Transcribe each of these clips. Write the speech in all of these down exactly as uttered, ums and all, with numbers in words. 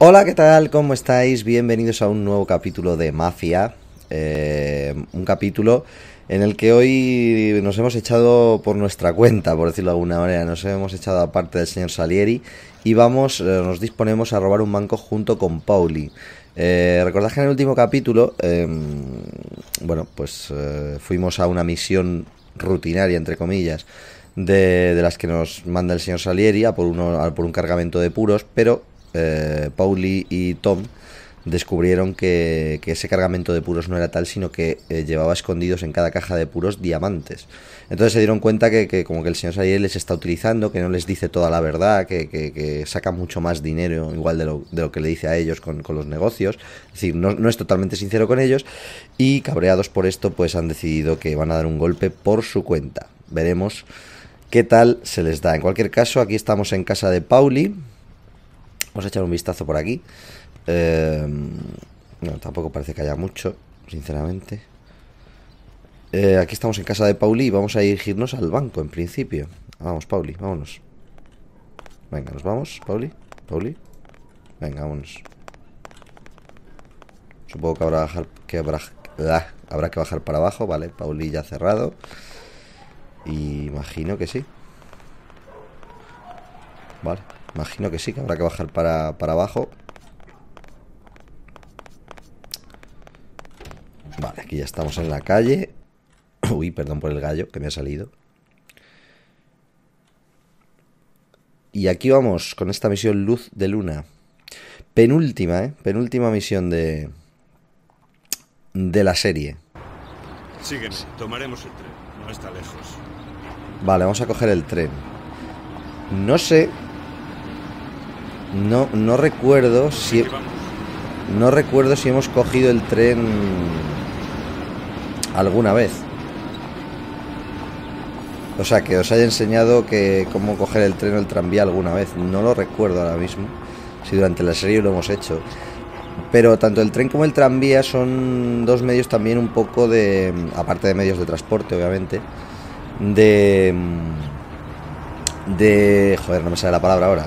Hola, ¿qué tal? ¿Cómo estáis? Bienvenidos a un nuevo capítulo de Mafia. Eh, un capítulo en el que hoy nos hemos echado por nuestra cuenta, por decirlo de alguna manera. Nos hemos echado aparte del señor Salieri y vamos, eh, nos disponemos a robar un banco junto con Pauli. Eh, recordad que en el último capítulo, eh, bueno, pues eh, fuimos a una misión rutinaria, entre comillas, de, de las que nos manda el señor Salieri a por, uno, a por un cargamento de puros, pero eh, Pauli y Tom descubrieron que, que ese cargamento de puros no era tal, sino que eh, llevaba escondidos en cada caja de puros diamantes. Entonces se dieron cuenta que, que como que el señor Salieri les está utilizando, que no les dice toda la verdad, que, que, que saca mucho más dinero igual de lo, de lo que le dice a ellos con, con los negocios. Es decir, no, no es totalmente sincero con ellos, y cabreados por esto pues han decidido que van a dar un golpe por su cuenta. Veremos qué tal se les da. En cualquier caso, aquí estamos en casa de Pauli. Vamos a echar un vistazo por aquí. Eh, no, tampoco parece que haya mucho, sinceramente. Eh, aquí estamos en casa de Pauli y vamos a dirigirnos al banco, en principio. Vamos, Pauli, vámonos. Venga, nos vamos, Pauli. Pauli. Venga, vámonos. Supongo que habrá, bajar, que habrá, ah, habrá que bajar para abajo. Vale, Pauli ya cerrado. Y imagino que sí. Vale, imagino que sí, que habrá que bajar para, para abajo. Vale, aquí ya estamos en la calle. Uy, perdón por el gallo que me ha salido. Y aquí vamos con esta misión Luz de Luna. Penúltima, ¿eh? Penúltima misión de... de la serie. Sígueme, tomaremos el tren. No está lejos. Vale, vamos a coger el tren. No sé... No, no recuerdo si... No recuerdo si hemos cogido el tren... alguna vez. O sea, que os haya enseñado que cómo coger el tren o el tranvía alguna vez. No lo recuerdo ahora mismo. Si durante la serie lo hemos hecho. Pero tanto el tren como el tranvía son dos medios también un poco de... aparte de medios de transporte, obviamente. De... De... Joder, no me sale la palabra ahora.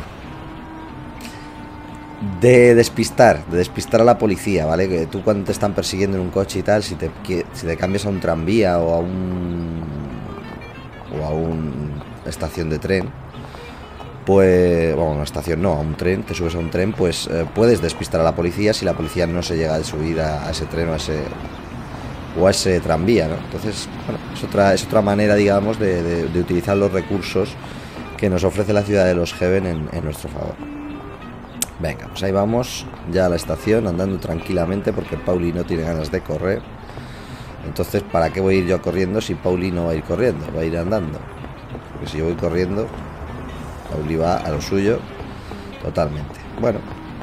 De despistar, de despistar a la policía, ¿vale? Que tú cuando te están persiguiendo en un coche y tal, si te, si te cambias a un tranvía o a un... o a una estación de tren, pues... bueno, una estación no, a un tren, te subes a un tren, pues eh, puedes despistar a la policía si la policía no se llega de subida a ese tren o a ese... o a ese tranvía, ¿no? Entonces, bueno, es otra, es otra manera, digamos, de, de, de utilizar los recursos que nos ofrece la ciudad de Los Heaven en, en nuestro favor. Venga, pues ahí vamos, ya a la estación, andando tranquilamente, porque Pauli no tiene ganas de correr. Entonces, ¿para qué voy a ir yo corriendo si Pauli no va a ir corriendo? Va a ir andando. Porque si yo voy corriendo, Pauli va a lo suyo totalmente. Bueno,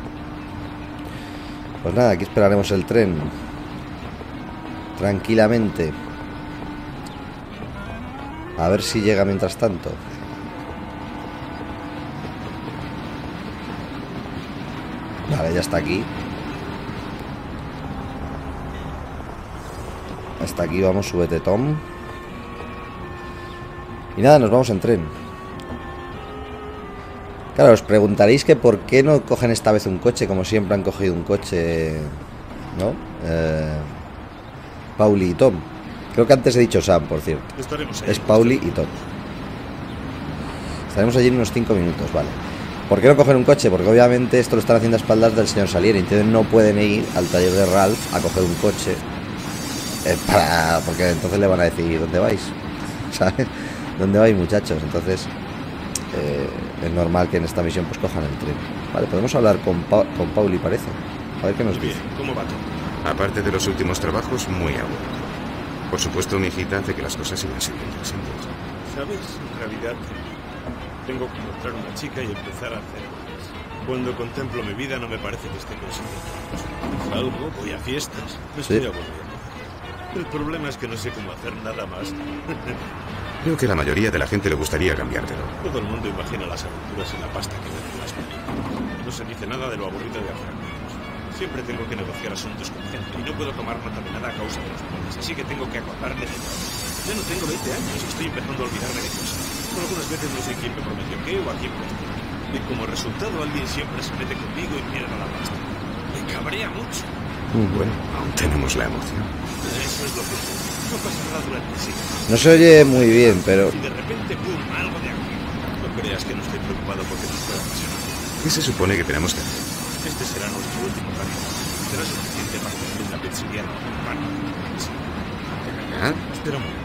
pues nada, aquí esperaremos el tren tranquilamente. A ver si llega mientras tanto. Vale, ya está aquí. Hasta aquí vamos, súbete, Tom. Y nada, nos vamos en tren. Claro, os preguntaréis que por qué no cogen esta vez un coche, como siempre han cogido un coche, ¿no? Eh, Pauli y Tom. Creo que antes he dicho Sam, por cierto. Es Pauli y Tom. Estaremos allí en unos cinco minutos, vale. ¿Por qué no coger un coche? Porque obviamente esto lo están haciendo a espaldas del señor Salieri. Entonces no pueden ir al taller de Ralph a coger un coche, eh, para... porque entonces le van a decir ¿dónde vais? ¿Sabes? ¿Dónde vais, muchachos? Entonces eh, es normal que en esta misión pues cojan el tren. Vale, podemos hablar con, pa con Pauli, parece. A ver qué nos dice. ¿Cómo va todo? Aparte de los últimos trabajos, muy aburrido. Por supuesto, mi hijita hace que las cosas sigan siendo interesantes. ¿Sabes? En realidad... tengo que encontrar una chica y empezar a hacer cosas. Cuando contemplo mi vida no me parece que esté consiguiendo. Salgo, voy a fiestas, me estoy Sí. aburriendo. El problema es que no sé cómo hacer nada más. Creo que a la mayoría de la gente le gustaría cambiártelo. Todo el mundo imagina las aventuras y la pasta que ven en las películas. No se dice nada de lo aburrido de hacer amigos. Siempre tengo que negociar asuntos con gente y no puedo tomar nota de nada a causa de los pobres, así que tengo que acordarme de todo. Ya no tengo veinte años y estoy empezando a olvidarme de cosas. Algunas veces no sé quién me prometió qué o a quién prometió. Y como resultado, alguien siempre se mete conmigo y pierde la pasta. Me cabrea mucho. Bueno, aún tenemos la emoción. Eso es lo que no pasará durante siglos. No se oye muy bien, pero... Y de repente, pum, algo de aquí. No creas que no estoy preocupado porque nos pueda pasar. ¿Qué se supone que tenemos que hacer? Este será nuestro último cambio. Será suficiente para tener una pizzería normal. Sí. ¿Ah? Espera un momento.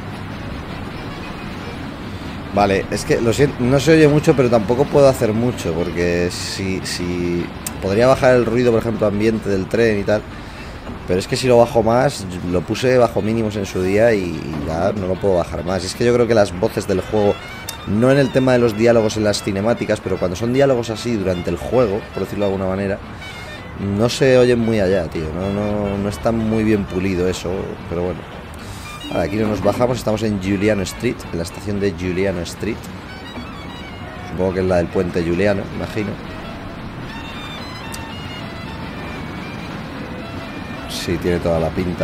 Vale, es que lo siento, no se oye mucho, pero tampoco puedo hacer mucho, porque si, si podría bajar el ruido, por ejemplo, ambiente del tren y tal, pero es que si lo bajo más, lo puse bajo mínimos en su día y, y ya no lo puedo bajar más. Es que yo creo que las voces del juego, no en el tema de los diálogos en las cinemáticas, pero cuando son diálogos así durante el juego, por decirlo de alguna manera, no se oyen muy allá, tío, no, no, no está muy bien pulido eso, pero bueno. Vale, aquí no nos bajamos, estamos en Juliano Street, en la estación de Juliano Street. Supongo que es la del puente Juliano, imagino. Sí, tiene toda la pinta.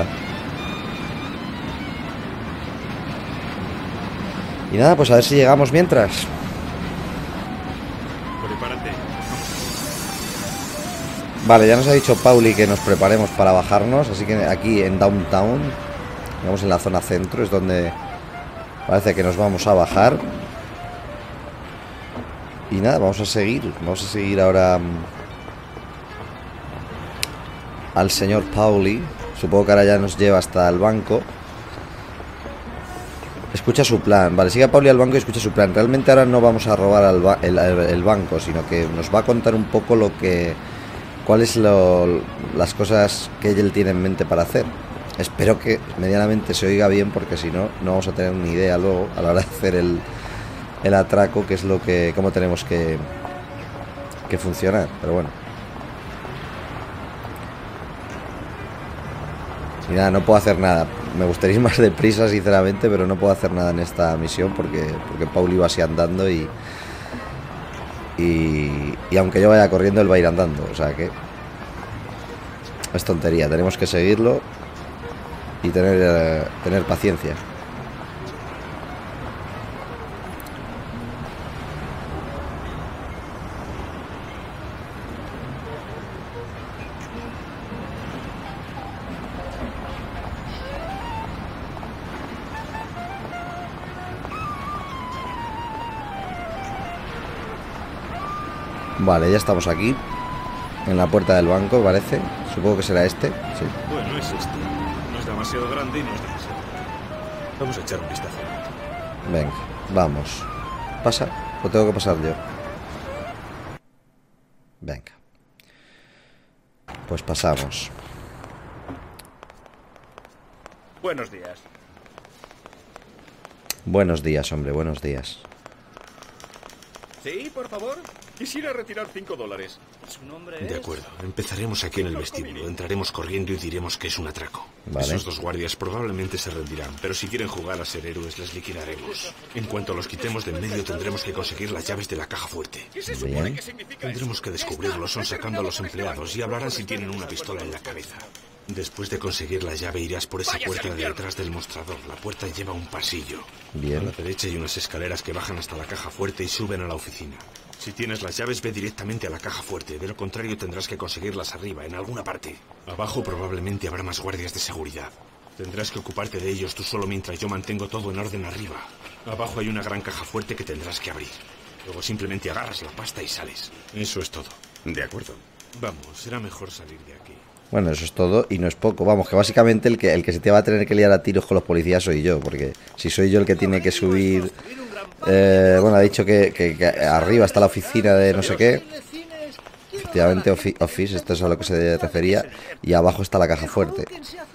Y nada, pues a ver si llegamos mientras. Prepárate. Vale, ya nos ha dicho Pauli que nos preparemos para bajarnos, así que aquí en Downtown, digamos en la zona centro, es donde parece que nos vamos a bajar. Y nada, vamos a seguir, vamos a seguir ahora um, al señor Pauli. Supongo que ahora ya nos lleva hasta el banco. Escucha su plan, vale, sigue a Pauli al banco y escucha su plan. Realmente ahora no vamos a robar al ba el, el, el banco, sino que nos va a contar un poco lo que... cuáles lo, las cosas que él tiene en mente para hacer. Espero que medianamente se oiga bien, porque si no, no vamos a tener ni idea luego a la hora de hacer el, el atraco, que es lo que, cómo tenemos que, que funcionar. Pero bueno. Y nada, no puedo hacer nada. Me gustaría ir más deprisa, sinceramente, pero no puedo hacer nada en esta misión porque, porque Paul iba así andando y, y... Y aunque yo vaya corriendo, él va a ir andando. O sea que... es tontería, tenemos que seguirlo y tener, eh, tener paciencia. Vale, ya estamos aquí, en la puerta del banco, parece. Supongo que será este, sí. Bueno, es este. No es demasiado grande y no es demasiado grande. Vamos a echar un vistazo. Venga, vamos. ¿Pasa? ¿O tengo que pasar yo? Venga. Pues pasamos. Buenos días. Buenos días, hombre, buenos días. Sí, por favor. Quisiera retirar cinco dólares. ¿Su nombre es? De acuerdo. Empezaremos aquí en el vestíbulo. Entraremos corriendo y diremos que es un atraco. Vale. Esos dos guardias probablemente se rendirán, pero si quieren jugar a ser héroes, les liquidaremos. En cuanto los quitemos de en medio, tendremos que conseguir las llaves de la caja fuerte. ¿Qué se supone Bien. que significa Tendremos que descubrirlo. Son sacando a los empleados y hablarán si tienen una pistola en la cabeza. Después de conseguir la llave, irás por esa Váyase puerta al de infierno. detrás del mostrador. La puerta lleva un pasillo. Bien. A la derecha hay unas escaleras que bajan hasta la caja fuerte y suben a la oficina. Si tienes las llaves, ve directamente a la caja fuerte. De lo contrario, tendrás que conseguirlas arriba, en alguna parte. Abajo probablemente habrá más guardias de seguridad. Tendrás que ocuparte de ellos tú solo mientras yo mantengo todo en orden arriba. Abajo hay una gran caja fuerte que tendrás que abrir. Luego simplemente agarras la pasta y sales. Eso es todo. De acuerdo. Vamos, será mejor salir de aquí. Bueno, eso es todo y no es poco. Vamos, que básicamente el que, el que se te va a tener que liar a tiros con los policías soy yo, porque si soy yo el que tiene que subir... Eh, bueno, ha dicho que, que, que arriba está la oficina de no sé qué. Efectivamente, ofi office, esto es a lo que se refería. Y abajo está la caja fuerte.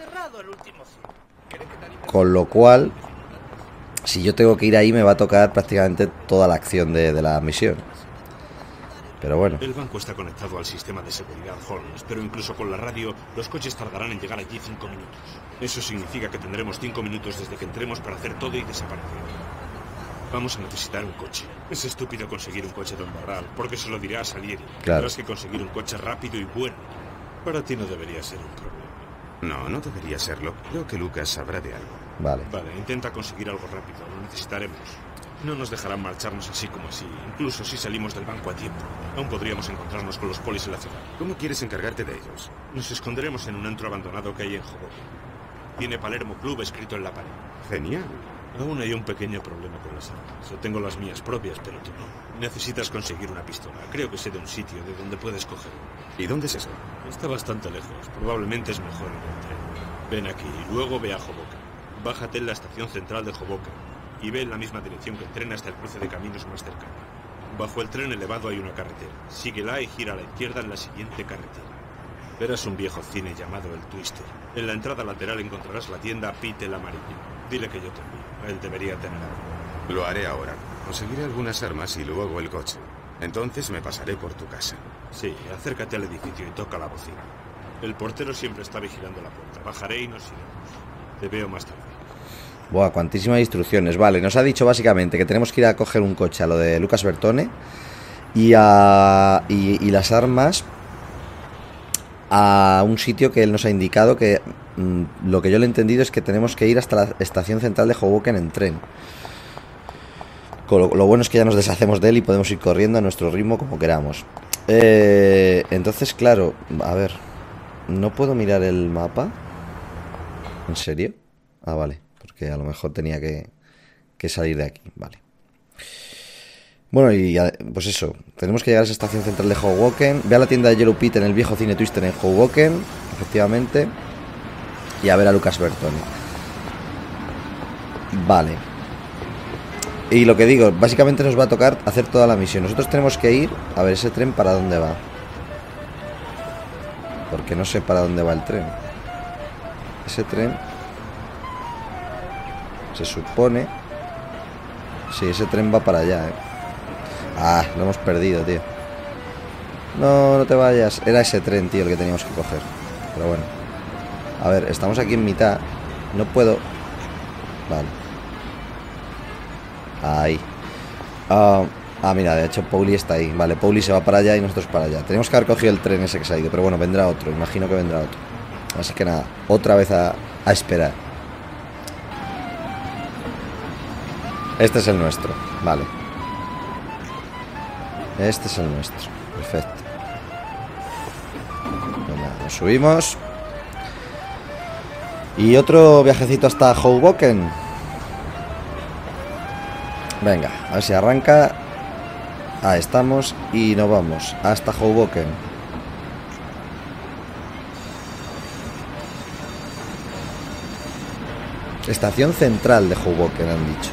Con lo cual, si yo tengo que ir ahí, me va a tocar prácticamente toda la acción de, de la misión. Pero bueno. El banco está conectado al sistema de seguridad Holmes, pero incluso con la radio, los coches tardarán en llegar allí cinco minutos. Eso significa que tendremos cinco minutos desde que entremos para hacer todo y desaparecer. Vamos a necesitar un coche. Es estúpido conseguir un coche don Barral, porque se lo dirá a Salieri. Claro. Tendrás que conseguir un coche rápido y bueno. Para ti no debería ser un problema. No, no debería serlo. Creo que Lucas sabrá de algo. Vale. Vale, intenta conseguir algo rápido. Lo necesitaremos. No nos dejarán marcharnos así como así. Incluso si salimos del banco a tiempo, aún podríamos encontrarnos con los polis en la ciudad. ¿Cómo quieres encargarte de ellos? Nos esconderemos en un antro abandonado que hay en Hoboken. Tiene Palermo Club escrito en la pared. Genial. Aún hay un pequeño problema con las armas. Yo tengo las mías propias, pero tú no. Necesitas conseguir una pistola. Creo que sé de un sitio de donde puedes coger. ¿Y dónde es eso? Está bastante lejos. Probablemente es mejor en el tren. Ven aquí y luego ve a Hoboken. Bájate en la estación central de Hoboken y ve en la misma dirección que el tren hasta el cruce de caminos más cercano. Bajo el tren elevado hay una carretera. Síguela y gira a la izquierda en la siguiente carretera. Verás un viejo cine llamado El Twister. En la entrada lateral encontrarás la tienda Pete el Amarillo. Dile que yo te envío. Él debería tener algo. Lo haré ahora. Conseguiré algunas armas y luego el coche. Entonces me pasaré por tu casa. Sí, acércate al edificio y toca la bocina. El portero siempre está vigilando la puerta. Bajaré y nos iremos. Te veo más tarde. Buah, cuantísimas instrucciones. Vale, nos ha dicho básicamente que tenemos que ir a coger un coche a lo de Lucas Bertone y, a, y, y las armas a un sitio que él nos ha indicado que mmm, lo que yo le he entendido es que tenemos que ir hasta la estación central de Hoboken en tren. Lo, lo bueno es que ya nos deshacemos de él y podemos ir corriendo a nuestro ritmo como queramos. Eh, entonces, claro, a ver, ¿no puedo mirar el mapa? ¿En serio? Ah, vale, porque a lo mejor tenía que, que salir de aquí, vale. Bueno, y pues eso, tenemos que llegar a esa estación central de Hoboken. Ve a la tienda de Yellow Pete en el viejo cine Twister en Hoboken, efectivamente. Y a ver a Lucas Bertone. Vale. Y lo que digo, básicamente nos va a tocar hacer toda la misión. Nosotros tenemos que ir a ver ese tren para dónde va. Porque no sé para dónde va el tren. Ese tren se supone... Sí, ese tren va para allá, eh. Ah, lo hemos perdido, tío. No, no te vayas. Era ese tren, tío, el que teníamos que coger. Pero bueno. A ver, estamos aquí en mitad. No puedo... Vale. Ahí. uh, Ah, mira, de hecho Pauli está ahí. Vale, Pauli se va para allá y nosotros para allá. Tenemos que haber cogido el tren ese que se ha ido. Pero bueno, vendrá otro, imagino que vendrá otro. Así que nada, otra vez a, a esperar. Este es el nuestro, vale. Este es el nuestro, perfecto. Venga, nos subimos. Y otro viajecito hasta Hoboken. Venga, a ver si arranca. Ahí estamos y nos vamos hasta Hoboken. Estación central de Hoboken, han dicho.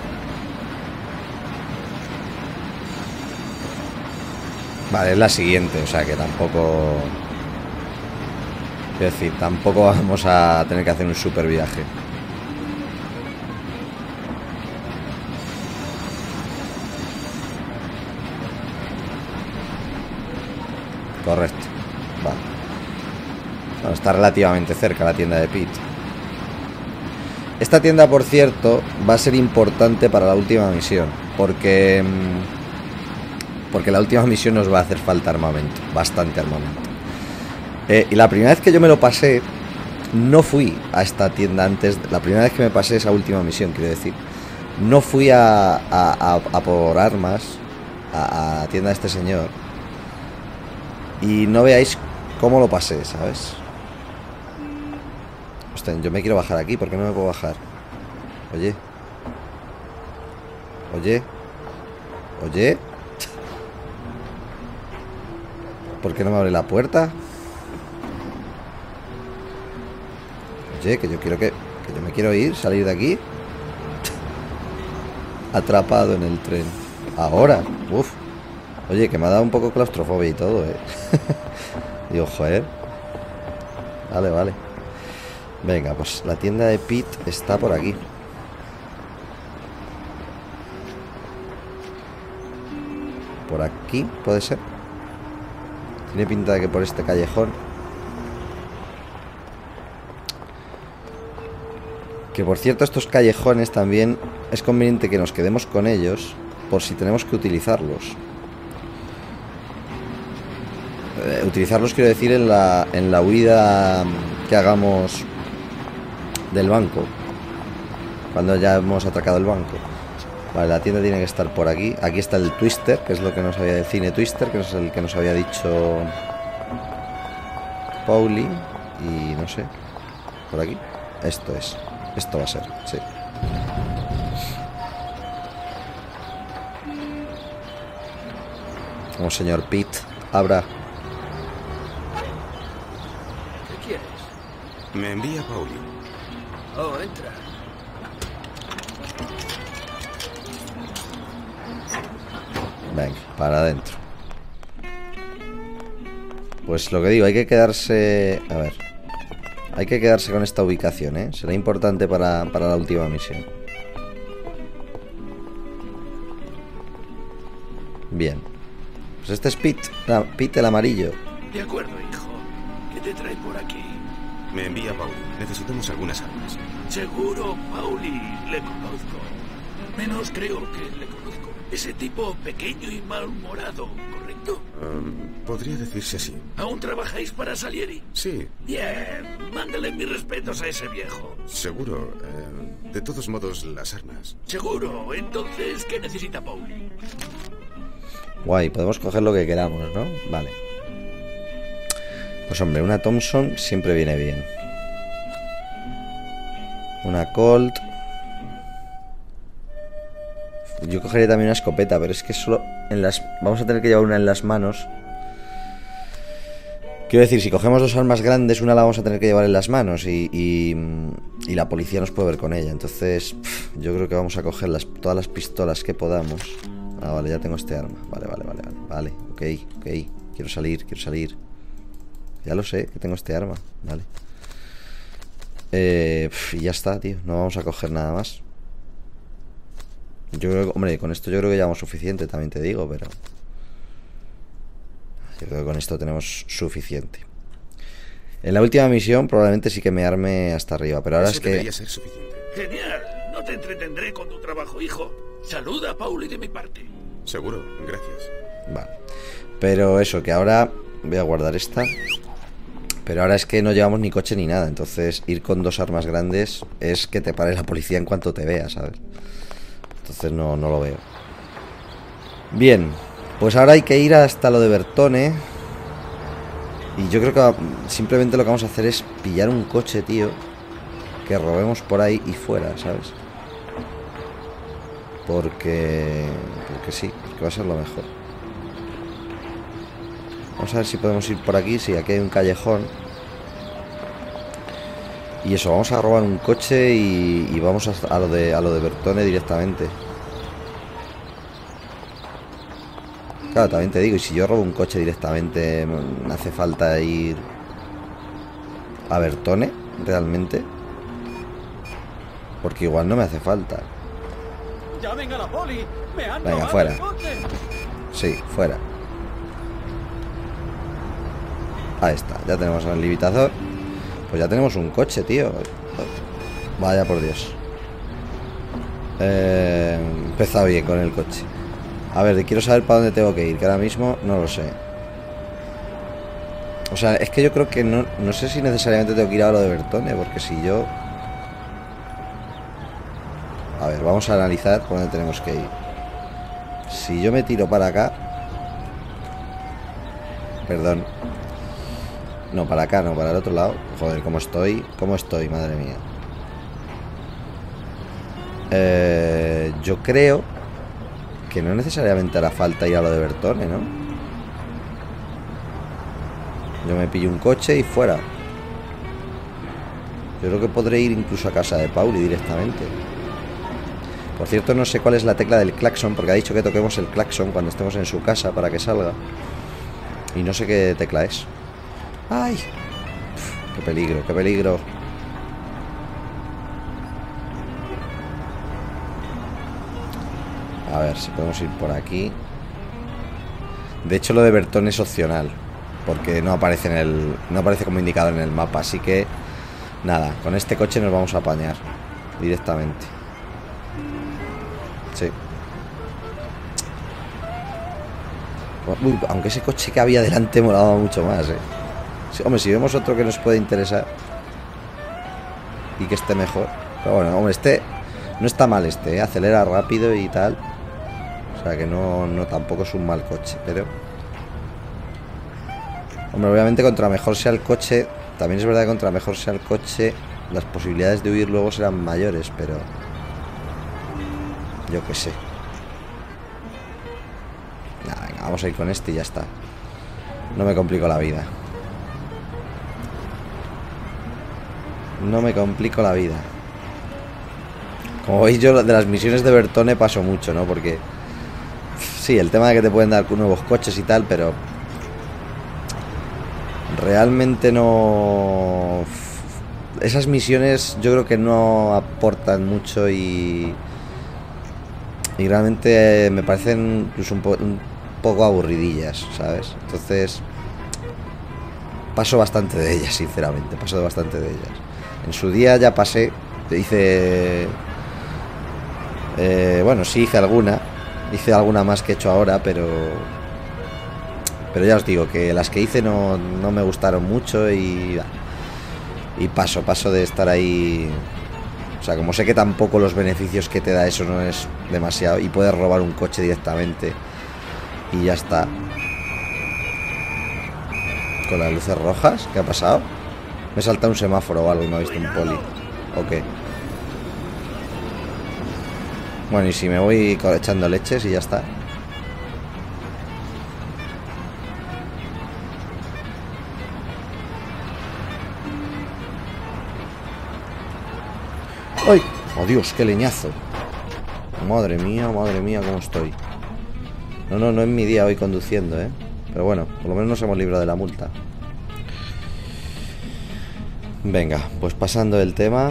Vale, es la siguiente, o sea que tampoco... Quiero decir, tampoco vamos a tener que hacer un super viaje. Correcto. Vale. Bueno, está relativamente cerca la tienda de Pete. Esta tienda, por cierto, va a ser importante para la última misión. Porque... Porque la última misión nos va a hacer falta armamento. Bastante armamento. Eh, y la primera vez que yo me lo pasé, no fui a esta tienda antes. La primera vez que me pasé esa última misión, quiero decir, no fui a, a, a, a por armas a, a tienda de este señor. Y no veáis cómo lo pasé, ¿sabes? Hostia, yo me quiero bajar aquí, ¿por qué no me puedo bajar? Oye. Oye. Oye. ¿Por qué no me abre la puerta? Oye, que yo quiero que... Que yo me quiero ir, salir de aquí. Atrapado en el tren. Ahora, uff. Oye, que me ha dado un poco claustrofobia y todo, eh. Digo, joder. Vale, vale. Venga, pues la tienda de Pete está por aquí. Por aquí, puede ser. Tiene pinta de que por este callejón. Que por cierto, estos callejones también es conveniente que nos quedemos con ellos por si tenemos que utilizarlos. Eh, utilizarlos quiero decir en la, en la huida que hagamos del banco. Cuando ya hemos atracado el banco. Vale, la tienda tiene que estar por aquí. Aquí está el Twister, que es lo que nos había... El cine Twister, que es el que nos había dicho Pauli. Y no sé. ¿Por aquí? Esto es. Esto va a ser, sí. Como señor Pete. Abra. ¿Qué quieres? Me envía Pauli. Oh, entra. Venga, para adentro. Pues lo que digo, hay que quedarse... A ver. Hay que quedarse con esta ubicación, ¿eh? Será importante para, para la última misión. Bien. Pues este es Pete, la, Pete el amarillo. De acuerdo, hijo. ¿Qué te trae por aquí? Me envía Pauli. Necesitamos algunas armas. Seguro, Pauli, le conozco. Menos creo que le conozco. Ese tipo pequeño y malhumorado, ¿correcto? Um, podría decirse así. ¿Aún trabajáis para Salieri? Sí. Bien, mándale mis respetos a ese viejo. Seguro. Eh, de todos modos, las armas. Seguro. Entonces, ¿qué necesita Pauli? Guay, podemos coger lo que queramos, ¿no? Vale. Pues hombre, una Thompson siempre viene bien. Una Colt. Yo cogería también una escopeta, pero es que solo en las... Vamos a tener que llevar una en las manos. Quiero decir, si cogemos dos armas grandes, una la vamos a tener que llevar en las manos y, y, y la policía nos puede ver con ella. Entonces, pff, yo creo que vamos a coger las, todas las pistolas que podamos. Ah, vale, ya tengo este arma. Vale, vale, vale, vale. Vale, ok, ok. Quiero salir, quiero salir. Ya lo sé, que tengo este arma. Vale. Eh, pff, y ya está, tío. No vamos a coger nada más. Yo creo que, hombre, con esto yo creo que llevamos suficiente, también te digo, pero... Yo creo que con esto tenemos suficiente. En la última misión probablemente sí que me arme hasta arriba, pero ahora Eso es que... debería ser suficiente. Genial. No te entretendré con tu trabajo, hijo. Saluda a Pauli de mi parte. Seguro, gracias. Vale. Pero eso, que ahora... Voy a guardar esta. Pero ahora es que no llevamos ni coche ni nada. Entonces ir con dos armas grandes es que te pare la policía en cuanto te vea, ¿sabes? Entonces no, no lo veo. Bien. Pues ahora hay que ir hasta lo de Bertone. Y yo creo que simplemente lo que vamos a hacer es pillar un coche, tío, que robemos por ahí y fuera, ¿sabes? Porque... Porque sí, porque va a ser lo mejor. Vamos a ver si podemos ir por aquí. Sí, aquí hay un callejón. Y eso, vamos a robar un coche y, y vamos a, a, lo de, a lo de Bertone directamente. Claro, también te digo, y si yo robo un coche directamente, ¿me hace falta ir a Bertone realmente? Porque igual no me hace falta. ¡Llamen a la poli! ¡Me han Venga, robado fuera. el coche! Sí, fuera. Ahí está, ya tenemos el limitador. Pues ya tenemos un coche, tío. Vaya por Dios. Eh, empezado bien con el coche. A ver, quiero saber para dónde tengo que ir, que ahora mismo no lo sé. O sea, es que yo creo que no, no sé si necesariamente tengo que ir a lo de Bertone, porque si yo... A ver, vamos a analizar por dónde tenemos que ir. Si yo me tiro para acá... Perdón. No, para acá, no, para el otro lado. Joder, ¿cómo estoy? ¿Cómo estoy? Madre mía. Eh, yo creo que no necesariamente hará falta ir a lo de Bertone, ¿no? Yo me pillo un coche y fuera. Yo creo que podré ir incluso a casa de Pauli directamente. Por cierto, no sé cuál es la tecla del claxon, porque ha dicho que toquemos el claxon cuando estemos en su casa para que salga. Y no sé qué tecla es. ¡Ay! Uf, ¡qué peligro, qué peligro! A ver si podemos ir por aquí. De hecho, lo de Bertone es opcional, porque no aparece en el, no aparece como indicado en el mapa. Así que, nada, con este coche nos vamos a apañar directamente. Sí. Uy, aunque ese coche que había delante molaba mucho más, eh. Sí, hombre, si vemos otro que nos puede interesar y que esté mejor. Pero bueno, hombre, este No está mal este, ¿eh? Acelera rápido y tal. O sea que no, no tampoco es un mal coche, pero... Hombre, obviamente contra mejor sea el coche... También es verdad que contra mejor sea el coche, las posibilidades de huir luego serán mayores, pero... Yo qué sé. Nah, venga, vamos a ir con este y ya está. No me complico la vida. No me complico la vida. Como veis, yo de las misiones de Bertone paso mucho, ¿no? Porque... Sí, el tema de que te pueden dar nuevos coches y tal, pero... Realmente no... Esas misiones yo creo que no aportan mucho y... Y realmente me parecen incluso un, po un poco aburridillas, ¿sabes? Entonces... Paso bastante de ellas, sinceramente. Paso bastante de ellas. En su día ya pasé. Hice... Eh, bueno, sí hice alguna. Hice alguna más que he hecho ahora, pero... Pero ya os digo que las que hice no, no me gustaron mucho y... Y paso, paso de estar ahí... O sea, como sé que tampoco los beneficios que te da eso no es demasiado... Y puedes robar un coche directamente. Y ya está. Con las luces rojas, ¿qué ha pasado? Me he saltado un semáforo o algo y me ha visto un poli. Ok. Bueno, y si me voy echando leches y ya está. ¡Ay! ¡Oh, Dios! ¡Qué leñazo! Madre mía, madre mía, cómo estoy. No, no, no es mi día hoy conduciendo, ¿eh? Pero bueno, por lo menos nos hemos librado de la multa. Venga, pues pasando el tema.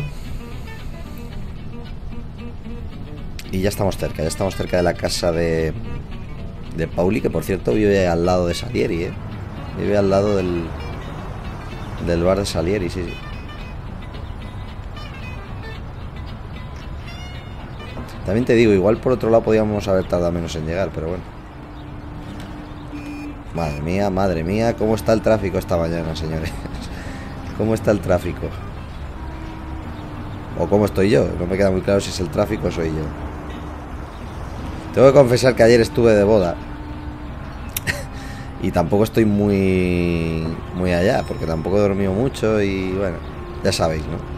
Y ya estamos cerca, ya estamos cerca de la casa de... De Pauli, que por cierto vive al lado de Salieri, ¿eh? Vive al lado del... Del bar de Salieri, sí, sí. También te digo, igual por otro lado podíamos haber tardado menos en llegar, pero bueno. Madre mía, madre mía, cómo está el tráfico esta mañana, señores. ¿Cómo está el tráfico? O cómo estoy yo, no me queda muy claro si es el tráfico o soy yo. Tengo que confesar que ayer estuve de boda. Y tampoco estoy muy... Muy allá, porque tampoco he dormido mucho y bueno, ya sabéis, ¿no?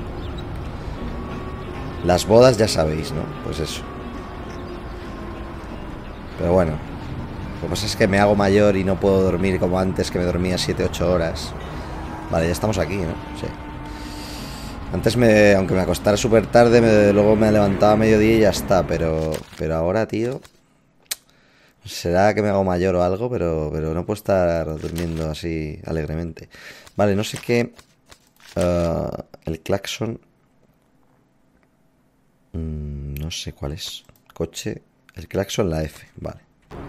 Las bodas ya sabéis, ¿no? Pues eso. Pero bueno, lo que pasa es que me hago mayor y no puedo dormir como antes, que me dormía siete ocho horas. Vale, ya estamos aquí, ¿no? Sí. Antes, me, aunque me acostara súper tarde, me, luego me levantaba a mediodía y ya está. Pero, pero ahora, tío... Será que me hago mayor o algo, pero, pero no puedo estar durmiendo así alegremente. Vale, no sé qué... Uh, el claxon... No sé cuál es. Coche. El claxon, la F. Vale.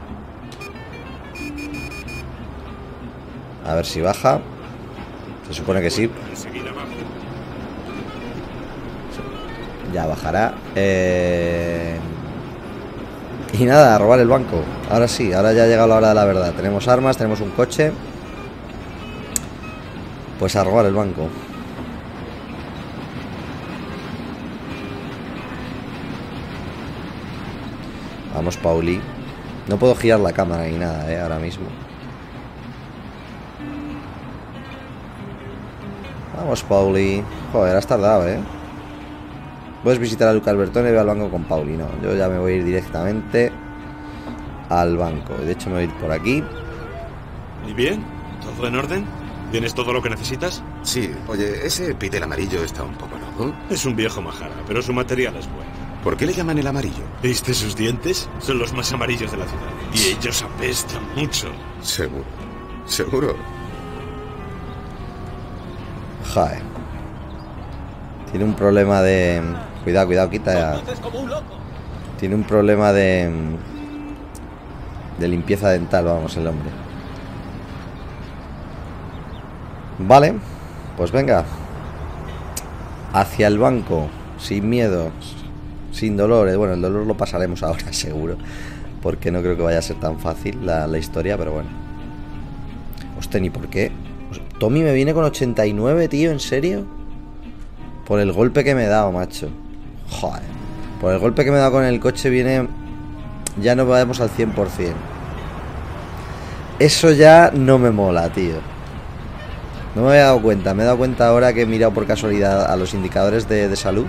A ver si baja. Se supone que sí. Ya bajará. Eh... Y nada, a robar el banco. Ahora sí, ahora ya ha llegado la hora de la verdad. Tenemos armas, tenemos un coche. Pues a robar el banco. Vamos, Pauli. No puedo girar la cámara ni nada, eh, ahora mismo. Vamos, Pauli. Joder, has tardado, eh. Puedes visitar a Luca Albertone y ve al banco con Pauli. No, yo ya me voy a ir directamente al banco. De hecho, me voy a ir por aquí. ¿Y bien? ¿Todo en orden? ¿Tienes todo lo que necesitas? Sí, oye, ese Pitel amarillo está un poco loco. Es un viejo majara, pero su material es bueno. ¿Por qué le llaman el amarillo? ¿Viste sus dientes? Son los más amarillos de la ciudad. Y ellos apestan mucho. Seguro. Seguro. Joder. Tiene un problema de... Cuidado, cuidado, quita. Tiene un problema de... De limpieza dental, vamos, el hombre. Vale. Pues venga. Hacia el banco. Sin miedo. Sin dolor. Bueno, el dolor lo pasaremos ahora, seguro. Porque no creo que vaya a ser tan fácil la, la historia, pero bueno. Hostia, ni por qué. Tommy me viene con ochenta y nueve, tío, ¿en serio? Por el golpe que me he dado, macho. Joder. Por el golpe que me he dado con el coche viene... Ya no vamos al cien por cien. Eso ya no me mola, tío. No me había dado cuenta. Me he dado cuenta ahora que he mirado por casualidad a los indicadores de, de salud.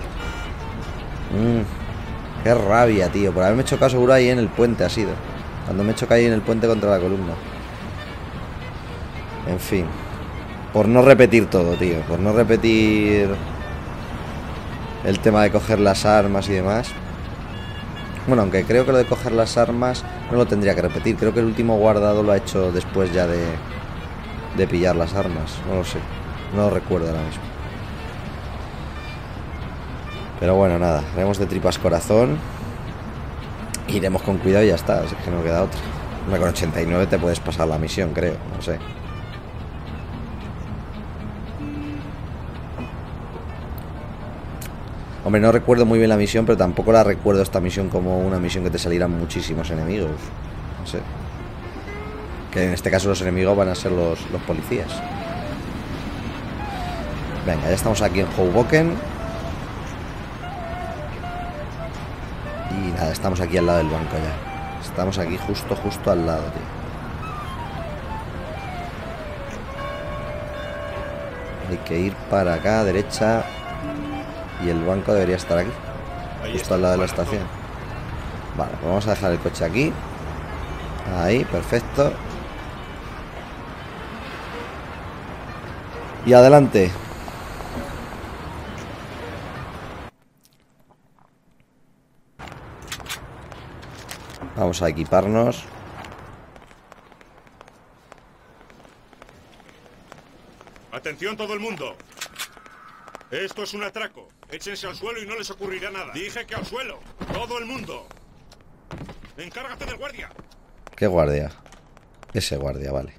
Mmm, qué rabia, tío. Por haberme chocado seguro ahí en el puente ha sido. Cuando me he chocado ahí en el puente contra la columna. En fin. Por no repetir todo, tío. Por no repetir el tema de coger las armas y demás. Bueno, aunque creo que lo de coger las armas no lo tendría que repetir. Creo que el último guardado lo ha hecho después ya de, de pillar las armas. No lo sé. No lo recuerdo ahora mismo. Pero bueno, nada. Haremos de tripas corazón. Iremos con cuidado y ya está. Es que no queda otra. Una con ochenta y nueve te puedes pasar la misión, creo. No sé. Hombre, no recuerdo muy bien la misión, pero tampoco la recuerdo esta misión como una misión que te salieran muchísimos enemigos. No sé. Que en este caso los enemigos van a ser los, los policías. Venga, ya estamos aquí en Hoboken. Y nada, estamos aquí al lado del banco ya. Estamos aquí justo, justo al lado, tío. Hay que ir para acá, derecha. Y el banco debería estar aquí, justo al lado de la estación. Vale, pues vamos a dejar el coche aquí. Ahí, perfecto. Y adelante. Vamos a equiparnos. Atención todo el mundo. Esto es un atraco. Échense al suelo y no les ocurrirá nada. Dije que al suelo. Todo el mundo. Encárgate del guardia. ¿Qué guardia? Ese guardia, vale.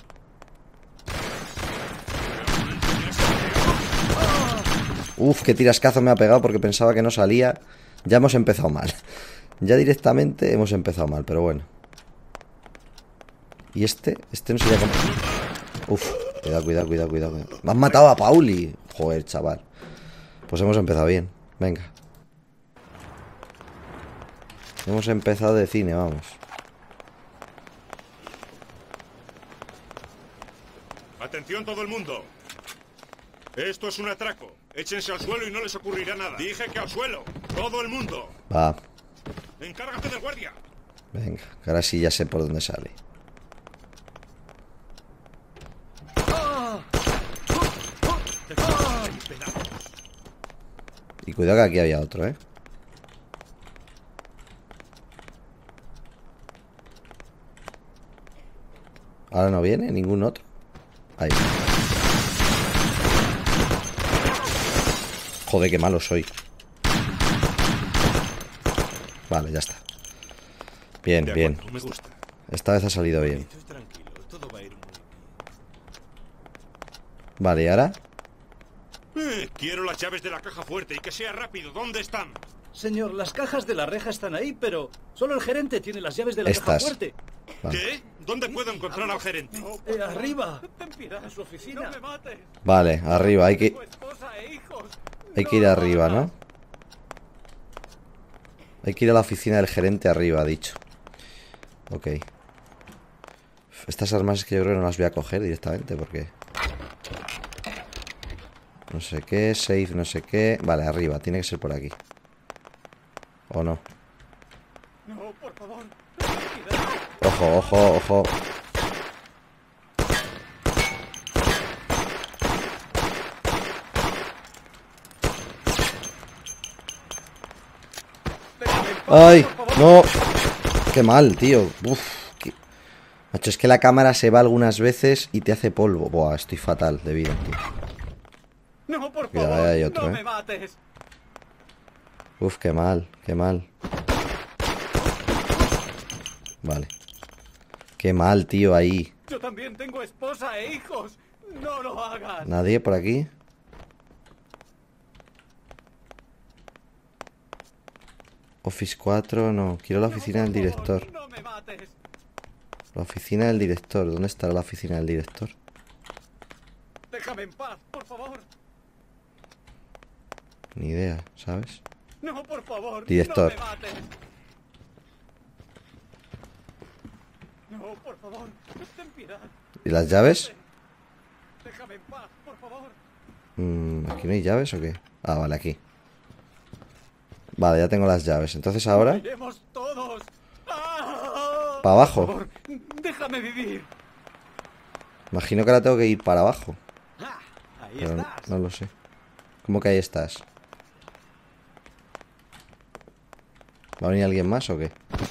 Uf, qué tirascazo me ha pegado porque pensaba que no salía. Ya hemos empezado mal. Ya directamente hemos empezado mal, pero bueno. ¿Y este? Este no sería como... Uf, cuidado, cuidado, cuidado, cuidado. Me han matado a Pauli. Joder, chaval. Pues hemos empezado bien. Venga. Hemos empezado de cine, vamos. Atención todo el mundo. Esto es un atraco. Échense al suelo y no les ocurrirá nada. Dije que al suelo. Todo el mundo. Va. Encárgate del guardia. Venga, que ahora sí ya sé por dónde sale. Y cuidado que aquí había otro, ¿eh? Ahora no viene ningún otro. Ahí. Joder, qué malo soy. Vale, ya está. Bien, bien. Esta vez ha salido bien. Vale, ¿y ahora? Eh, quiero las llaves de la caja fuerte y que sea rápido. ¿Dónde están? Señor, las cajas de la reja están ahí, pero solo el gerente tiene las llaves de la Estas. caja fuerte. Vale. ¿Qué? ¿Dónde puedo encontrar al gerente? Eh, arriba. En su oficina. No me mates. Vale, arriba, hay que... Tu esposa e hijos. Hay que ir arriba, ¿no? Hay que ir a la oficina del gerente arriba, ha dicho. Ok. Estas armas es que yo creo que no las voy a coger directamente porque... No sé qué, safe, no sé qué... Vale, arriba, tiene que ser por aquí. ¿O no? No, por favor. Ojo, ojo, ojo. ¡Ay! ¡No! ¡Qué mal, tío! Uf, qué... Macho, es que la cámara se va algunas veces y te hace polvo. Buah, estoy fatal de vida, tío. No, por Cuidado, favor. ahí hay otro, no ¿eh? me mates. Uf, qué mal, qué mal. Vale. Qué mal, tío, ahí. Yo también tengo esposa e hijos. No lo hagas. ¿Nadie por aquí? Office cuatro, no. Quiero la oficina del director. No me mates. La oficina del director. ¿Dónde estará la oficina del director? Déjame en paz, por favor. Ni idea, ¿sabes? No, por favor. Director. No me mates. No, por favor. Ten piedad. ¿Y las llaves? Déjame en paz, por favor. Mm, ¿Aquí no hay llaves o qué? Ah, vale, aquí. Vale, ya tengo las llaves. Entonces ahora... Iremos todos. ¡Ah! ¿Para abajo? Por favor, déjame vivir. Imagino que ahora tengo que ir para abajo. Ah, ahí Pero estás. no lo sé. ¿Cómo que ahí estás? ¿Va a venir alguien más o qué?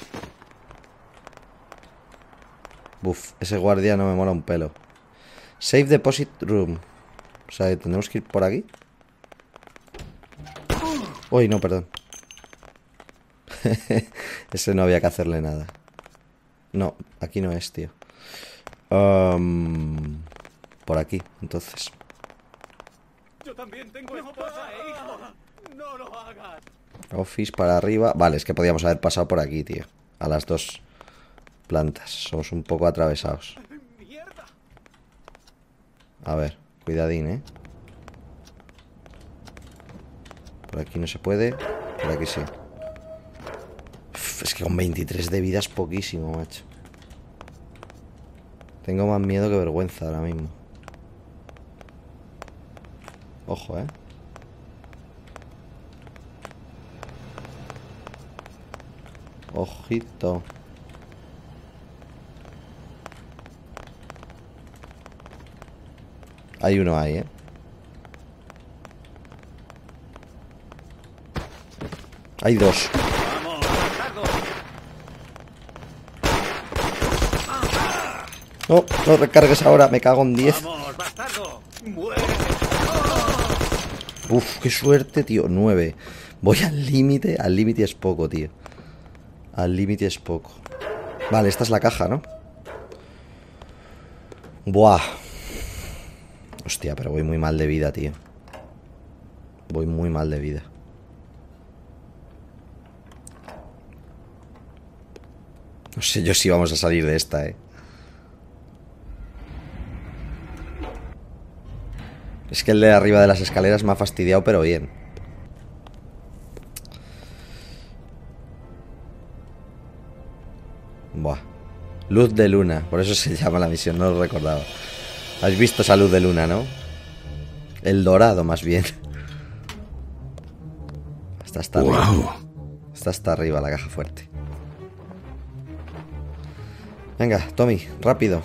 Buf, ese guardia no me mola un pelo. Safe Deposit Room. O sea, ¿tendremos que ir por aquí? Uy, no, perdón. Ese no había que hacerle nada. No, aquí no es, tío. Um, por aquí, entonces. Yo también tengo esposa e hijos. No lo hagas. Office para arriba. Vale, es que podíamos haber pasado por aquí, tío. A las dos plantas. Somos un poco atravesados. Mierda. A ver, cuidadín, ¿eh? Por aquí no se puede. Por aquí sí. Uf, es que con veintitrés de vida es poquísimo, macho. Tengo más miedo que vergüenza ahora mismo. Ojo, ¿eh? Ojito. Hay uno ahí, ¿eh? Hay dos. No, no recargues ahora, me cago en diez. Vamos, bastardo. Uf, qué suerte, tío. nueve. Voy al límite. Al límite es poco, tío. Al límite es poco. Vale, esta es la caja, ¿no? Buah. Hostia, pero voy muy mal de vida, tío. Voy muy mal de vida. No sé yo si vamos a salir de esta, eh. Es que el de arriba de las escaleras me ha fastidiado, pero bien. Buah. Luz de luna, por eso se llama la misión, no lo recordaba. ¿Has visto esa luz de luna, no? El dorado, más bien. Está hasta arriba. Wow. Está hasta arriba la caja fuerte. Venga, Tommy, rápido.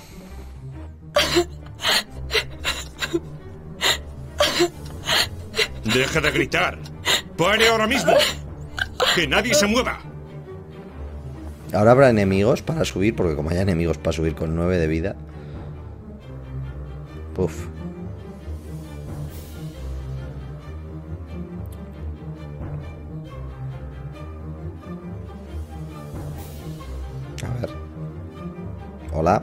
¡Deja de gritar! ¡Pare ahora mismo! ¡Que nadie se mueva! Ahora habrá enemigos para subir, porque como hay enemigos para subir con nueve de vida. Puf. A ver. Hola.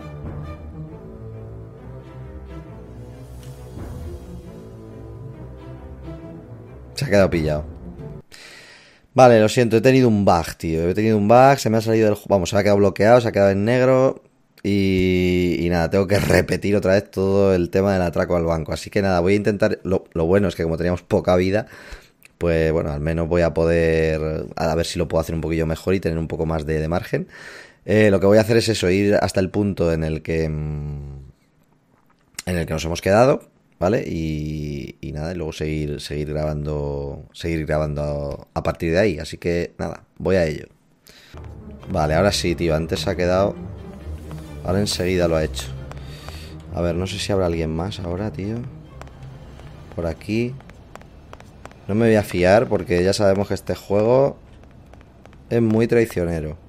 Se ha quedado pillado. Vale, lo siento, he tenido un bug, tío. He tenido un bug, se me ha salido el... Vamos, se ha quedado bloqueado, se ha quedado en negro. Y, y nada, tengo que repetir otra vez todo el tema del atraco al banco. Así que nada, voy a intentar... Lo, lo bueno es que como teníamos poca vida, pues bueno, al menos voy a poder... A ver si lo puedo hacer un poquillo mejor y tener un poco más de, de margen. Eh, lo que voy a hacer es eso, ir hasta el punto en el que... En el que nos hemos quedado, ¿vale? Y, y nada, y luego seguir, seguir grabando... Seguir grabando a, a partir de ahí. Así que nada, voy a ello. Vale, ahora sí, tío. Antes se ha quedado... Ahora enseguida lo ha hecho. A ver, no sé si habrá alguien más ahora, tío. Por aquí. No me voy a fiar porque ya sabemos que este juego es muy traicionero.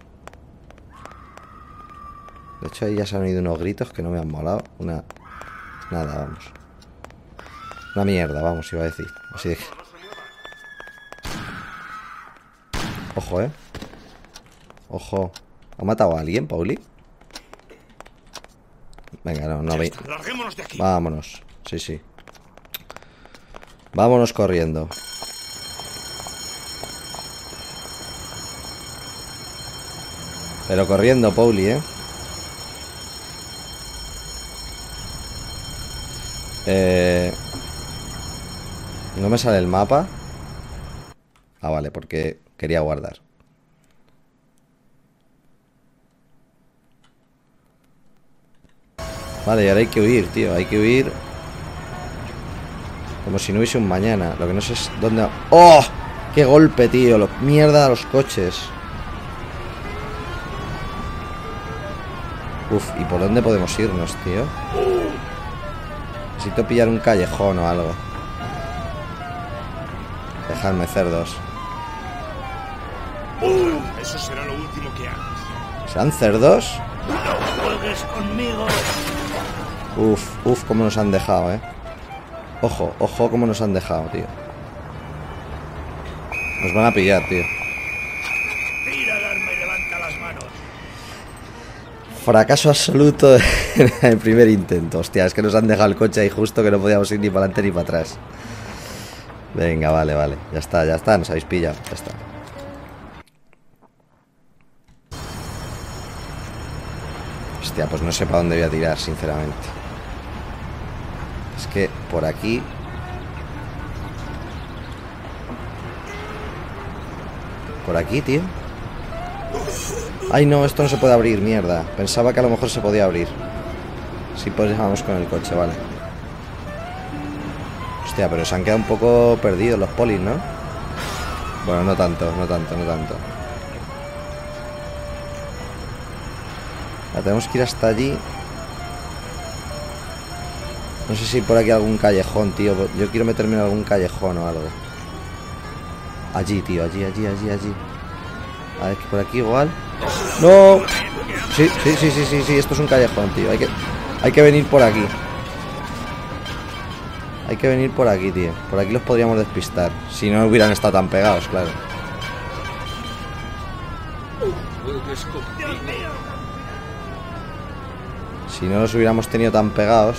De hecho, ahí ya se han oído unos gritos que no me han molado. Una... Nada, vamos. Una mierda, vamos, iba a decir. Así de... Ojo, eh. Ojo. ¿Ha matado a alguien, Pauli? Venga, no, no veis. ¡Larguémonos de aquí! Vámonos. Sí, sí. Vámonos corriendo. Pero corriendo, Pauli, ¿eh? Eh... No me sale el mapa. Ah, vale, porque quería guardar. Vale, y ahora hay que huir, tío. Hay que huir como si no hubiese un mañana. Lo que no sé es dónde... ¡Oh! ¡Qué golpe, tío! Lo... Mierda a los coches. Uf, ¿y por dónde podemos irnos, tío? Necesito pillar un callejón o algo. Dejadme, cerdos. Eso será lo último que hagas. ¿Serán cerdos? ¡No juegues conmigo! Uf, uf, cómo nos han dejado, eh. Ojo, ojo, cómo nos han dejado, tío. Nos van a pillar, tío. Tira el arma y levanta las manos. Fracaso absoluto en el primer intento. Hostia, es que nos han dejado el coche ahí justo que no podíamos ir ni para adelante ni para atrás. Venga, vale, vale. Ya está, ya está, nos habéis pillado. Ya está. Hostia, pues no sé para dónde voy a tirar, sinceramente. Es que por aquí... Por aquí, tío. Ay, no, esto no se puede abrir, mierda. Pensaba que a lo mejor se podía abrir. Sí, pues vamos con el coche, vale. Hostia, pero se han quedado un poco perdidos los polis, ¿no? Bueno, no tanto, no tanto, no tanto. Ya, tenemos que ir hasta allí. No sé si por aquí hay algún callejón, tío. Yo quiero meterme en algún callejón o algo. Allí, tío, allí, allí, allí, allí. A ver, que por aquí igual. ¡No! Sí, sí, sí, sí, sí, sí, esto es un callejón, tío. Hay que, hay que venir por aquí. Hay que venir por aquí, tío. Por aquí los podríamos despistar. Si no hubieran estado tan pegados, claro. Si no los hubiéramos tenido tan pegados.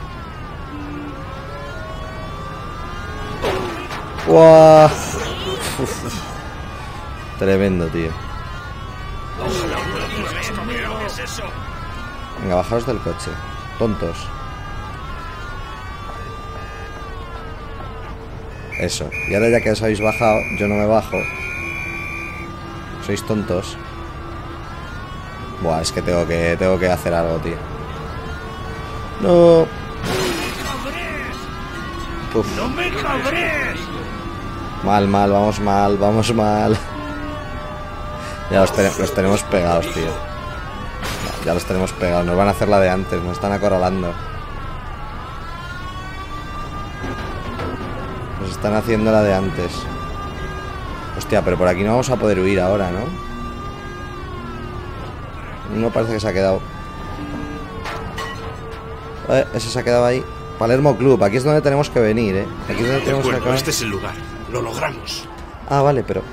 ¡Guau! Uf. Tremendo, tío. Venga, bajaros del coche. Tontos. Eso. Y ahora ya que os habéis bajado, yo no me bajo. Sois tontos. Buah, es que tengo que, tengo que hacer algo, tío. No. Uf. ¡No me cabres! Mal, mal, vamos mal, vamos mal. Ya los, te los tenemos pegados, tío. No, ya los tenemos pegados. Nos van a hacer la de antes, nos están acorralando. Nos están haciendo la de antes. Hostia, pero por aquí no vamos a poder huir ahora, ¿no? Uno parece que se ha quedado. Eh, ese se ha quedado ahí. Palermo Club, aquí es donde tenemos que venir, ¿eh? Aquí es donde tenemos que acabar. Este es el lugar. Lo logramos. Ah, vale, pero...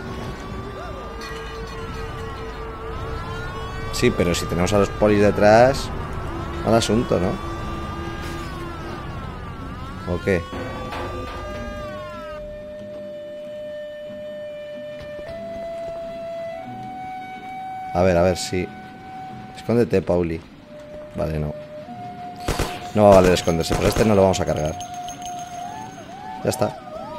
Sí, pero si tenemos a los polis detrás... Mal asunto, ¿no? ¿O qué? A ver, a ver si... Escóndete, Pauli. Vale, no. No va a valer esconderse, pero este no lo vamos a cargar. Ya está.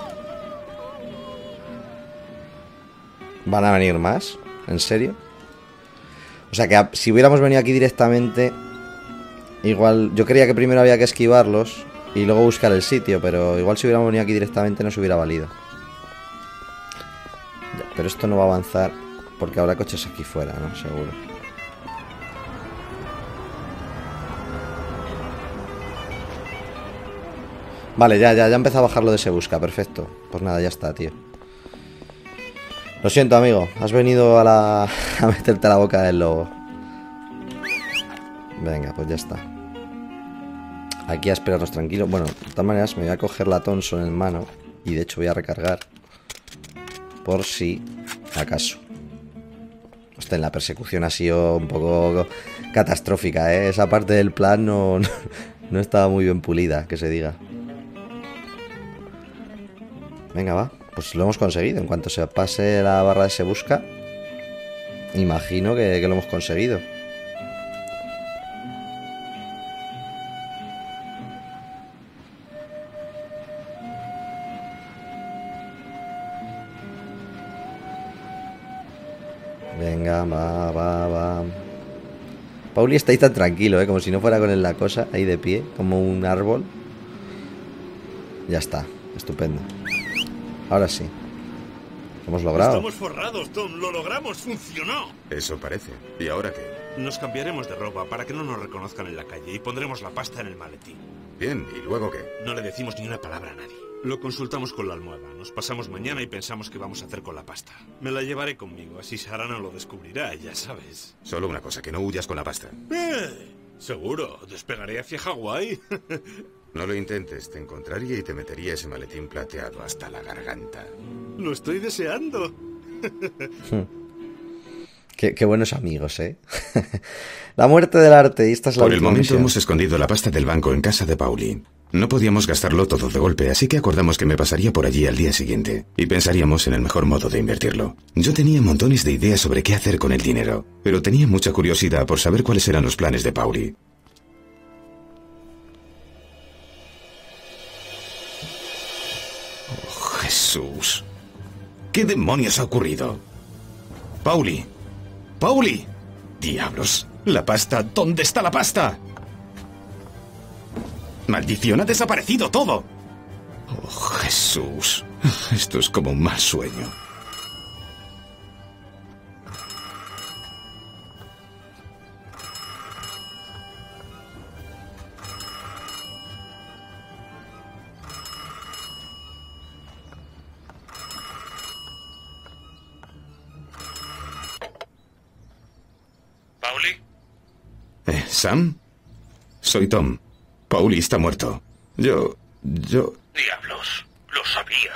¿Van a venir más? ¿En serio? O sea que si hubiéramos venido aquí directamente... Igual... Yo creía que primero había que esquivarlos y luego buscar el sitio, pero igual si hubiéramos venido aquí directamente no se hubiera valido. Ya, pero esto no va a avanzar porque habrá coches aquí fuera, ¿no? Seguro. Vale, ya, ya, ya empezó a bajar lo de se busca, perfecto. Pues nada, ya está, tío. Lo siento, amigo. Has venido a la... a meterte a la boca del lobo. Venga, pues ya está. Aquí a esperarnos tranquilo. Bueno, de todas maneras me voy a coger la Thompson en mano. Y de hecho voy a recargar. Por si acaso. Hostia, la persecución ha sido un poco catastrófica, ¿eh? Esa parte del plan no, no, no estaba muy bien pulida, que se diga. Venga, va. Pues lo hemos conseguido. En cuanto se pase la barra de se busca, imagino que, que lo hemos conseguido. Venga, va, va, va. Pauli está ahí tan tranquilo, ¿eh? Como si no fuera con él la cosa, ahí de pie, como un árbol. Ya está, estupendo. Ahora sí. Lo hemos logrado. Estamos forrados, Tom. Lo logramos. Funcionó. Eso parece. ¿Y ahora qué? Nos cambiaremos de ropa para que no nos reconozcan en la calle y pondremos la pasta en el maletín. Bien, ¿y luego qué? No le decimos ni una palabra a nadie. Lo consultamos con la almohada. Nos pasamos mañana y pensamos qué vamos a hacer con la pasta. Me la llevaré conmigo, así Sara no lo descubrirá, ya sabes. Solo una cosa, que no huyas con la pasta. Eh, seguro. Despegaré hacia Hawái. No lo intentes, te encontraría y te metería ese maletín plateado hasta la garganta. Lo estoy deseando. Qué, qué buenos amigos, ¿eh? La muerte del arte, y esta es la Por el momento misión. hemos escondido la pasta del banco en casa de Pauli. No podíamos gastarlo todo de golpe, así que acordamos que me pasaría por allí al día siguiente y pensaríamos en el mejor modo de invertirlo. Yo tenía montones de ideas sobre qué hacer con el dinero, pero tenía mucha curiosidad por saber cuáles eran los planes de Pauli. Oh, Jesús. ¿Qué demonios ha ocurrido? Pauli. Pauli. Diablos. La pasta. ¿Dónde está la pasta? ¡Maldición! ¡Ha desaparecido todo! ¡Oh, Jesús! Esto es como un mal sueño. ¿Pauli? Eh, ¿Sam? Soy Tom. Pauli está muerto. Yo... yo... Diablos, lo sabía.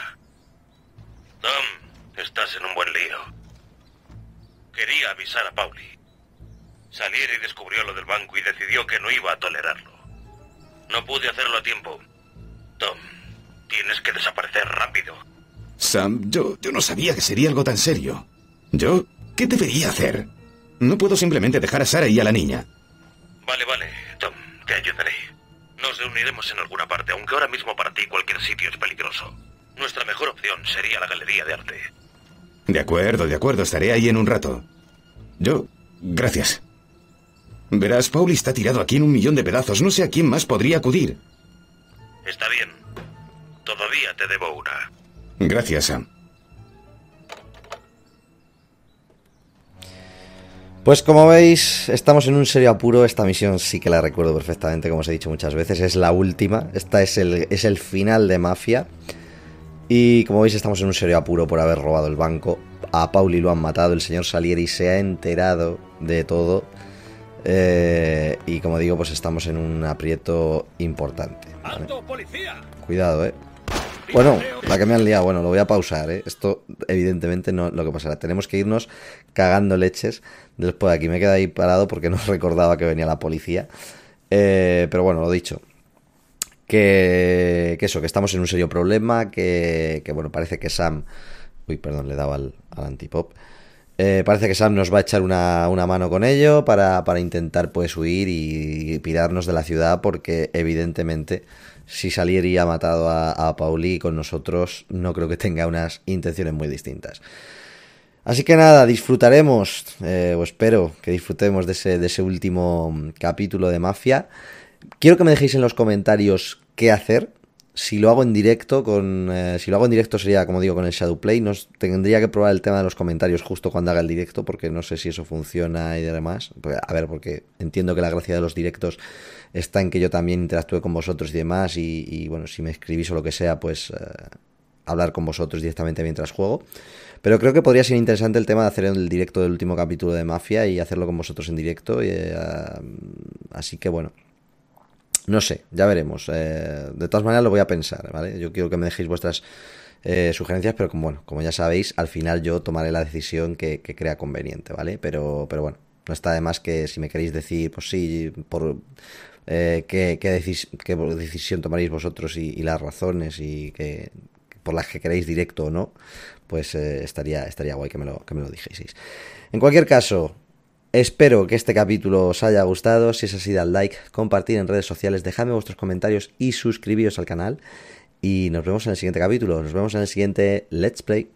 Tom, estás en un buen lío. Quería avisar a Pauli. Saliera y descubrió lo del banco y decidió que no iba a tolerarlo. No pude hacerlo a tiempo. Tom, tienes que desaparecer rápido. Sam, yo... yo no sabía que sería algo tan serio. ¿Yo? ¿Qué debería hacer? No puedo simplemente dejar a Sara y a la niña. Vale, vale, Tom, te ayudaré. Nos reuniremos en alguna parte, aunque ahora mismo para ti cualquier sitio es peligroso. Nuestra mejor opción sería la galería de arte. De acuerdo, de acuerdo, estaré ahí en un rato. Yo... gracias. Verás, Pauli está tirado aquí en un millón de pedazos. No sé a quién más podría acudir. Está bien. Todavía te debo una. Gracias, Sam. Pues como veis, estamos en un serio apuro. Esta misión sí que la recuerdo perfectamente, como os he dicho muchas veces. Es la última. Esta es el, es el final de Mafia. Y como veis, estamos en un serio apuro por haber robado el banco. A Pauli lo han matado. El señor Salieri se ha enterado de todo. Eh, y como digo, pues estamos en un aprieto importante, ¿vale? ¡Alto, policía! Cuidado, eh. Bueno, la que me han liado, bueno, lo voy a pausar, ¿eh? Esto evidentemente no es lo que pasará. Tenemos que irnos cagando leches después de aquí. Me he quedado ahí parado porque no recordaba que venía la policía. Eh, pero bueno, lo dicho. Que, que eso, que estamos en un serio problema. Que, que bueno, parece que Sam... Uy, perdón, le he dado al, al antipop. Eh, parece que Sam nos va a echar una, una mano con ello para, para intentar pues huir y, y pirarnos de la ciudad, porque evidentemente... Si Salieri ha matado a, a Pauli, con nosotros no creo que tenga unas intenciones muy distintas. Así que nada, disfrutaremos, eh, o espero que disfrutemos de ese, de ese último capítulo de Mafia. Quiero que me dejéis en los comentarios qué hacer. Si lo hago en directo, con eh, si lo hago en directo sería, como digo, con el Shadowplay. Nos tendría que probar el tema de los comentarios justo cuando haga el directo, porque no sé si eso funciona y demás. Pues, a ver, porque entiendo que la gracia de los directos está en que yo también interactúe con vosotros y demás. Y, y bueno, si me escribís o lo que sea, pues eh, hablar con vosotros directamente mientras juego. Pero creo que podría ser interesante el tema de hacer el directo del último capítulo de Mafia y hacerlo con vosotros en directo. Y, eh, así que bueno. No sé, ya veremos. Eh, de todas maneras lo voy a pensar, ¿vale? Yo quiero que me dejéis vuestras eh, sugerencias, pero como, bueno, como ya sabéis, al final yo tomaré la decisión que, que crea conveniente, ¿vale? Pero, pero bueno, no está de más que si me queréis decir, pues sí, por eh, qué, qué, decis qué decisión tomaréis vosotros y, y las razones y que, por las que queréis directo o no, pues eh, estaría, estaría guay que me lo, que me lo dijeseis. En cualquier caso... Espero que este capítulo os haya gustado. Si es así, dad like, compartir en redes sociales, dejadme vuestros comentarios y suscribíos al canal. Y nos vemos en el siguiente capítulo. Nos vemos en el siguiente Let's Play.